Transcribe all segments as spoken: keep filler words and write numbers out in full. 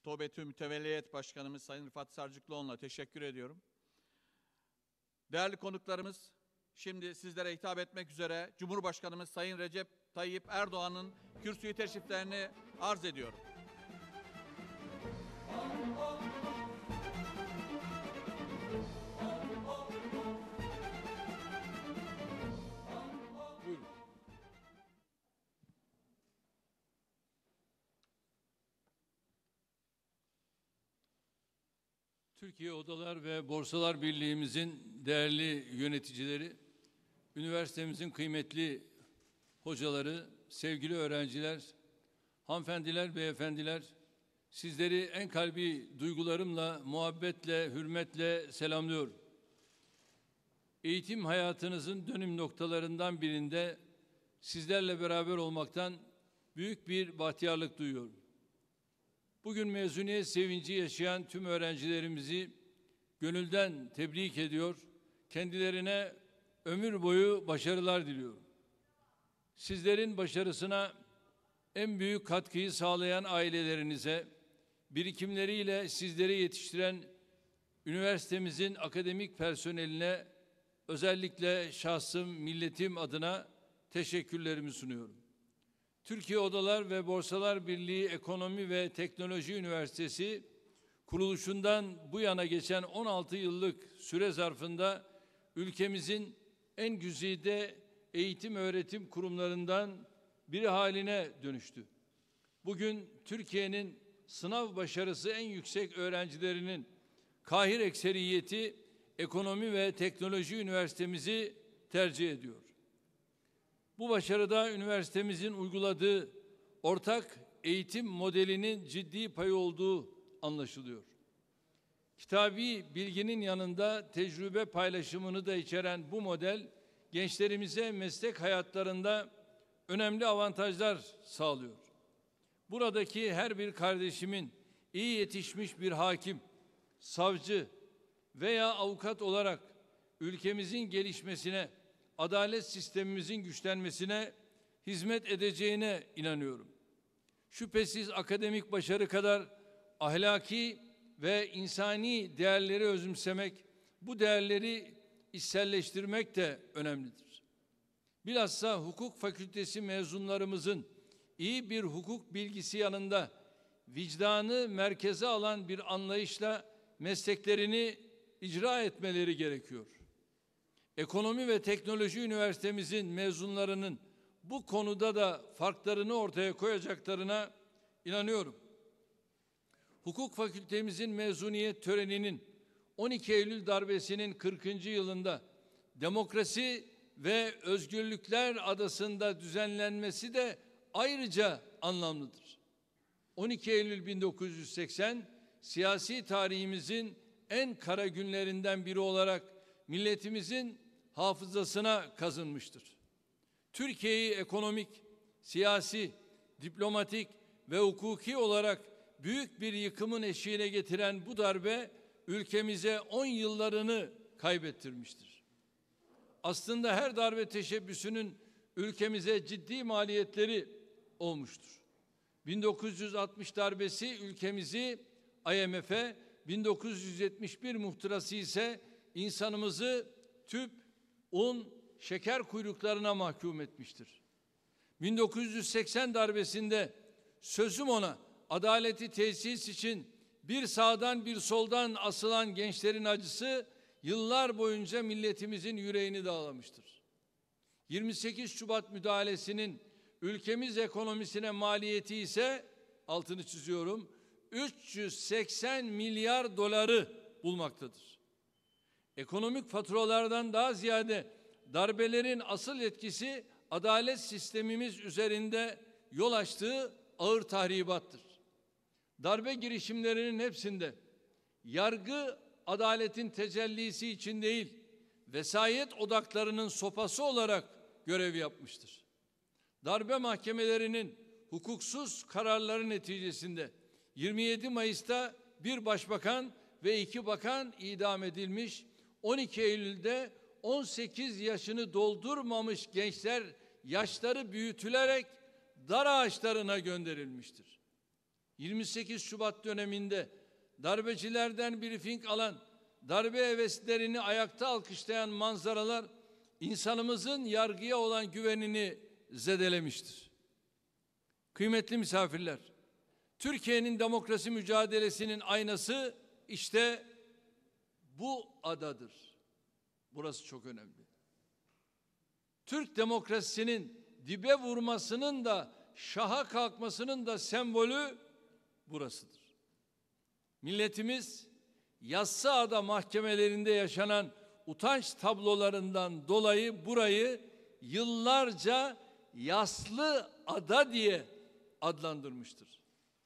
TOBETÜ Mütevelli Heyet Başkanımız Sayın Rıfat Sarcıklıoğlu'na teşekkür ediyorum. Değerli konuklarımız, şimdi sizlere hitap etmek üzere Cumhurbaşkanımız Sayın Recep Tayyip Erdoğan'ın kürsüyü teşriflerini arz ediyorum. Buyurun. Türkiye Odalar ve Borsalar Birliği'mizin değerli yöneticileri, üniversitemizin kıymetli hocaları, sevgili öğrenciler, hanımefendiler, beyefendiler, sizleri en kalbi duygularımla, muhabbetle, hürmetle selamlıyorum. Eğitim hayatınızın dönüm noktalarından birinde sizlerle beraber olmaktan büyük bir bahtiyarlık duyuyorum. Bugün mezuniyet sevinci yaşayan tüm öğrencilerimizi gönülden tebrik ediyor, kendilerine ömür boyu başarılar diliyorum. Sizlerin başarısına en büyük katkıyı sağlayan ailelerinize, birikimleriyle sizleri yetiştiren üniversitemizin akademik personeline özellikle şahsım, milletim adına teşekkürlerimi sunuyorum. Türkiye Odalar ve Borsalar Birliği Ekonomi ve Teknoloji Üniversitesi kuruluşundan bu yana geçen on altı yıllık süre zarfında ülkemizin en güzide eğitim öğretim kurumlarından biri haline dönüştü. Bugün Türkiye'nin sınav başarısı en yüksek öğrencilerinin kahir ekseriyeti Ekonomi ve Teknoloji Üniversitemizi tercih ediyor. Bu başarıda üniversitemizin uyguladığı ortak eğitim modelinin ciddi payı olduğu anlaşılıyor. Kitabi bilginin yanında tecrübe paylaşımını da içeren bu model gençlerimize meslek hayatlarında önemli avantajlar sağlıyor. Buradaki her bir kardeşimin iyi yetişmiş bir hakim, savcı veya avukat olarak ülkemizin gelişmesine, adalet sistemimizin güçlenmesine hizmet edeceğine inanıyorum. Şüphesiz akademik başarı kadar ahlaki ve insani değerleri özümsemek, bu değerleri içselleştirmek de önemlidir. Bilhassa hukuk fakültesi mezunlarımızın iyi bir hukuk bilgisi yanında vicdanı merkeze alan bir anlayışla mesleklerini icra etmeleri gerekiyor. Ekonomi ve Teknoloji Üniversitemizin mezunlarının bu konuda da farklarını ortaya koyacaklarına inanıyorum. Hukuk fakültemizin mezuniyet töreninin on iki Eylül darbesinin kırkıncı yılında demokrasi ve özgürlükler adasında düzenlenmesi de ayrıca anlamlıdır. on iki Eylül bin dokuz yüz seksen siyasi tarihimizin en kara günlerinden biri olarak milletimizin hafızasına kazınmıştır. Türkiye'yi ekonomik, siyasi, diplomatik ve hukuki olarak büyük bir yıkımın eşiğine getiren bu darbe ülkemize on yıllarını kaybettirmiştir. Aslında her darbe teşebbüsünün ülkemize ciddi maliyetleri olmuştur. bin dokuz yüz altmış darbesi ülkemizi I M F'e, bin dokuz yüz yetmiş bir muhtırası ise insanımızı tüp, un, şeker kuyruklarına mahkum etmiştir. bin dokuz yüz seksen darbesinde sözüm ona adaleti tesis için bir sağdan bir soldan asılan gençlerin acısı yıllar boyunca milletimizin yüreğini dağlamıştır. yirmi sekiz Şubat müdahalesinin ülkemiz ekonomisine maliyeti ise, altını çiziyorum, üç yüz seksen milyar doları bulmaktadır. Ekonomik faturalardan daha ziyade darbelerin asıl etkisi adalet sistemimiz üzerinde yol açtığı ağır tahribattır. Darbe girişimlerinin hepsinde yargı adaletin tecellisi için değil, vesayet odaklarının sopası olarak görev yapmıştır. Darbe mahkemelerinin hukuksuz kararları neticesinde yirmi yedi Mayıs'ta bir başbakan ve iki bakan idam edilmiş, on iki Eylül'de on sekiz yaşını doldurmamış gençler yaşları büyütülerek dar ağaçlarına gönderilmiştir. yirmi sekiz Şubat döneminde darbecilerden briefing alan, darbe heveslerini ayakta alkışlayan manzaralar insanımızın yargıya olan güvenini zedelemiştir. Kıymetli misafirler, Türkiye'nin demokrasi mücadelesinin aynası işte bu adadır. Burası çok önemli. Türk demokrasisinin dibe vurmasının da şaha kalkmasının da sembolü burasıdır. Milletimiz Yassıada mahkemelerinde yaşanan utanç tablolarından dolayı burayı yıllarca Yaslı Ada diye adlandırmıştır.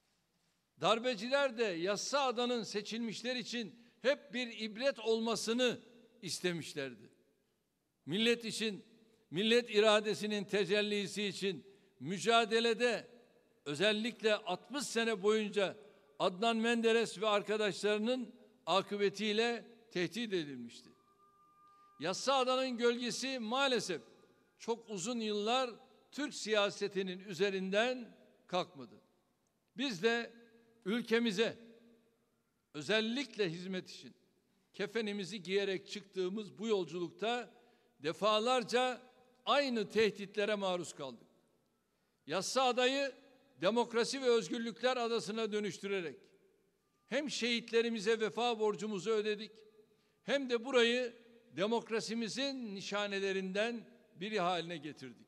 Darbeciler de Yassıada'nın seçilmişler için hep bir ibret olmasını istemişlerdi. Millet için, millet iradesinin tecellisi için mücadelede özellikle altmış sene boyunca Adnan Menderes ve arkadaşlarının akıbetiyle tehdit edilmişti. Yassıada'nın gölgesi maalesef çok uzun yıllar Türk siyasetinin üzerinden kalkmadı. Biz de ülkemize özellikle hizmet için kefenimizi giyerek çıktığımız bu yolculukta defalarca aynı tehditlere maruz kaldık. Yassıada'yı demokrasi ve özgürlükler adasına dönüştürerek hem şehitlerimize vefa borcumuzu ödedik, hem de burayı demokrasimizin nişanelerinden biri haline getirdik.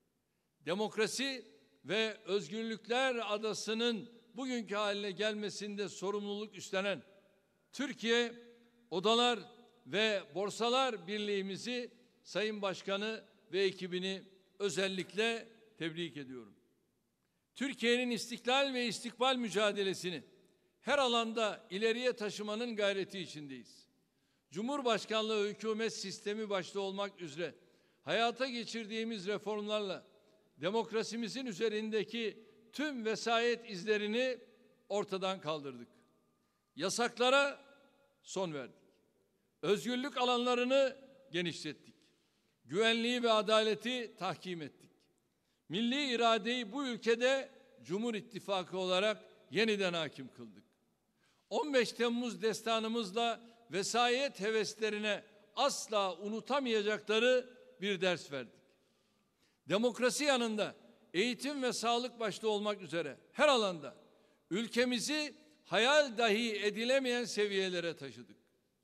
Demokrasi ve özgürlükler adasının bugünkü haline gelmesinde sorumluluk üstlenen Türkiye Odalar ve Borsalar Birliğimizi, Sayın Başkanı ve ekibini özellikle tebrik ediyorum. Türkiye'nin istiklal ve istikbal mücadelesini her alanda ileriye taşımanın gayreti içindeyiz. Cumhurbaşkanlığı hükümet sistemi başta olmak üzere hayata geçirdiğimiz reformlarla demokrasimizin üzerindeki tüm vesayet izlerini ortadan kaldırdık. Yasaklara son verdik. Özgürlük alanlarını genişlettik. Güvenliği ve adaleti tahkim ettik. Milli iradeyi bu ülkede Cumhur İttifakı olarak yeniden hakim kıldık. on beş Temmuz destanımızla vesayet heveslerine asla unutamayacakları bir ders verdik. Demokrasi yanında eğitim ve sağlık başta olmak üzere her alanda ülkemizi hayal dahi edilemeyen seviyelere taşıdık.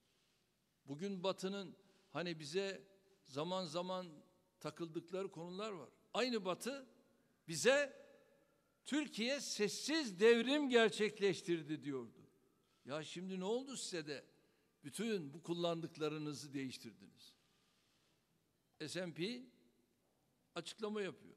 Bugün Batı'nın hani bize zaman zaman takıldıkları konular var. Aynı Batı bize Türkiye sessiz devrim gerçekleştirdi diyordu. Ya şimdi ne oldu size de bütün bu kullandıklarınızı değiştirdiniz? S and P açıklama yapıyor.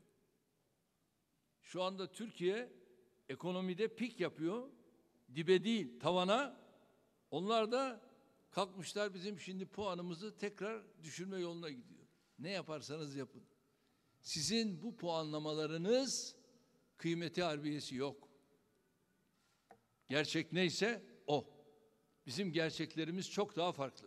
Şu anda Türkiye ekonomide pik yapıyor. Dibe değil, tavana. Onlar da kalkmışlar bizim şimdi puanımızı tekrar düşürme yoluna gidiyor. Ne yaparsanız yapın. Sizin bu puanlamalarınız kıymeti harbiyesi yok. Gerçek neyse o. Bizim gerçeklerimiz çok daha farklı.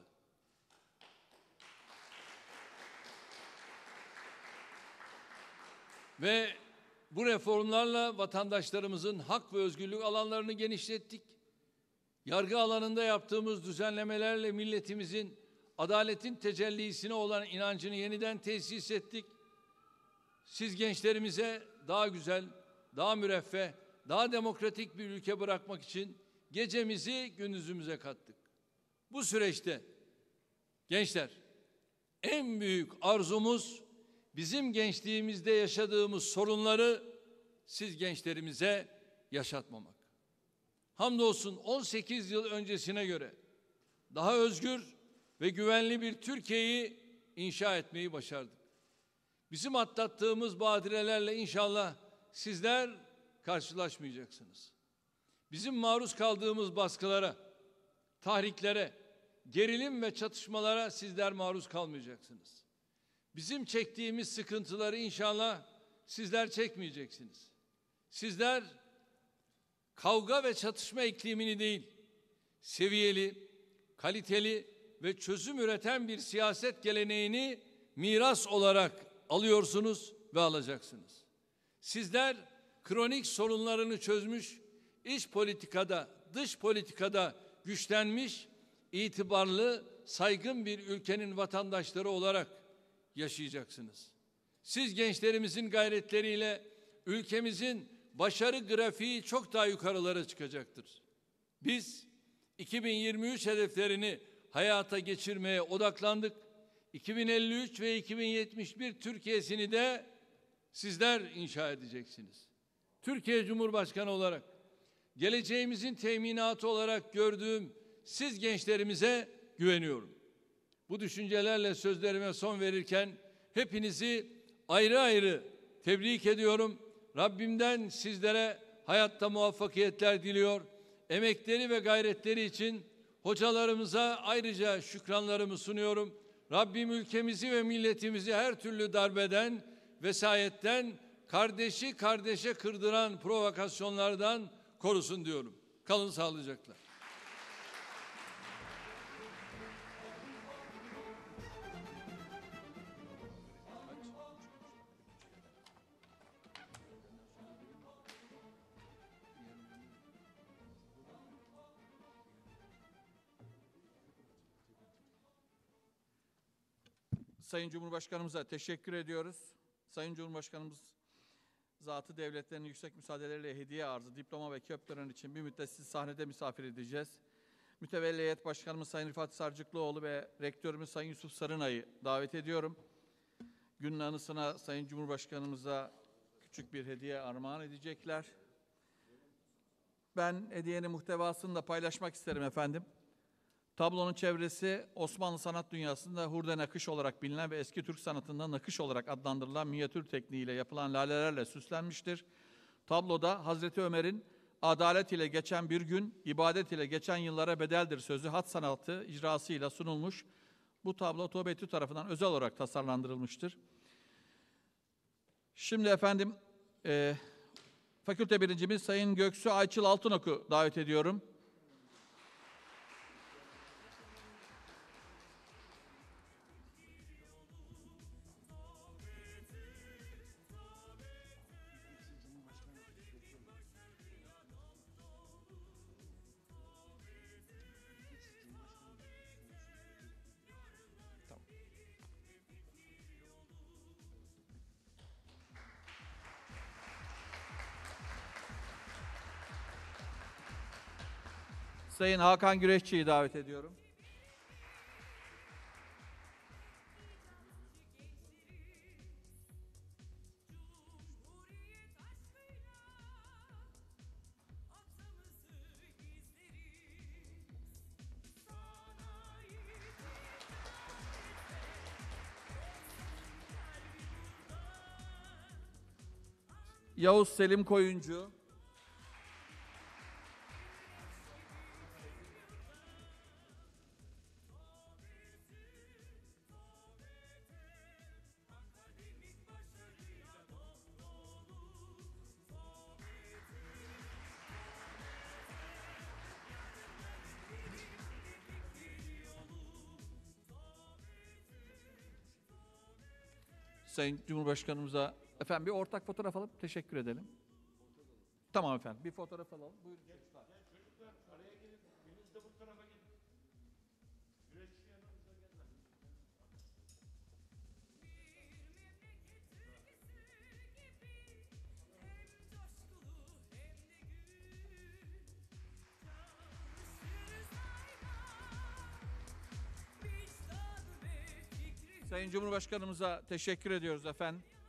Ve bu reformlarla vatandaşlarımızın hak ve özgürlük alanlarını genişlettik. Yargı alanında yaptığımız düzenlemelerle milletimizin adaletin tecellisine olan inancını yeniden tesis ettik. Siz gençlerimize daha güzel, daha müreffeh, daha demokratik bir ülke bırakmak için gecemizi gündüzümüze kattık. Bu süreçte gençler, en büyük arzumuz bizim gençliğimizde yaşadığımız sorunları siz gençlerimize yaşatmamak. Hamdolsun on sekiz yıl öncesine göre daha özgür ve güvenli bir Türkiye'yi inşa etmeyi başardık. Bizim atlattığımız badirelerle inşallah sizler karşılaşmayacaksınız. Bizim maruz kaldığımız baskılara, tahriklere, gerilim ve çatışmalara sizler maruz kalmayacaksınız. Bizim çektiğimiz sıkıntıları inşallah sizler çekmeyeceksiniz. Sizler kavga ve çatışma iklimini değil, seviyeli, kaliteli ve çözüm üreten bir siyaset geleneğini miras olarak alıyorsunuz ve alacaksınız. Sizler kronik sorunlarını çözmüş, iç politikada, dış politikada güçlenmiş, itibarlı, saygın bir ülkenin vatandaşları olarak yaşayacaksınız. Siz gençlerimizin gayretleriyle ülkemizin başarı grafiği çok daha yukarılara çıkacaktır. Biz iki bin yirmi üç hedeflerini hayata geçirmeye odaklandık. iki bin elli üç ve iki bin yetmiş bir Türkiye'sini de sizler inşa edeceksiniz. Türkiye Cumhurbaşkanı olarak, geleceğimizin teminatı olarak gördüğüm siz gençlerimize güveniyorum. Bu düşüncelerle sözlerime son verirken hepinizi ayrı ayrı tebrik ediyorum. Rabbimden sizlere hayatta muvaffakiyetler diliyor. Emekleri ve gayretleri için hocalarımıza ayrıca şükranlarımı sunuyorum. Rabbim ülkemizi ve milletimizi her türlü darbeden, vesayetten, kardeşi kardeşe kırdıran provokasyonlardan korusun diyorum. Kalın sağlıcakla. Sayın Cumhurbaşkanımıza teşekkür ediyoruz. Sayın Cumhurbaşkanımız zatı devletlerin yüksek müsaadeleriyle hediye arzı, diploma ve kök tören için bir müddet sizi sahnede misafir edeceğiz. Mütevelli Heyet Başkanımız Sayın Rıfat Sarcıklıoğlu ve Rektörümüz Sayın Yusuf Sarınay'ı davet ediyorum. Günün anısına Sayın Cumhurbaşkanımıza küçük bir hediye armağan edecekler. Ben hediyenin muhtevasını da paylaşmak isterim efendim. Tablonun çevresi Osmanlı sanat dünyasında hurde nakış olarak bilinen ve eski Türk sanatında nakış olarak adlandırılan minyatür tekniğiyle yapılan lalelerle süslenmiştir. Tabloda Hazreti Ömer'in adalet ile geçen bir gün, ibadet ile geçen yıllara bedeldir sözü hat sanatı icrasıyla sunulmuş. Bu tablo Tuğba-i tarafından özel olarak tasarlandırılmıştır. Şimdi efendim e, fakülte birincimiz Sayın Göksu Ayçıl Altınok'u davet ediyorum. Sayın Hakan Güreşçi'yi davet ediyorum. Yavuz Selim Koyuncu. Sayın Cumhurbaşkanımıza efendim bir ortak fotoğraf alıp teşekkür edelim. Tamam efendim bir fotoğraf alalım. Buyurun çocuklar. Çocuklar araya gelin. Biriniz de bu tarafa gelin. Güreşçi yanımıza gelin. Sayın Cumhurbaşkanımıza teşekkür ediyoruz efendim.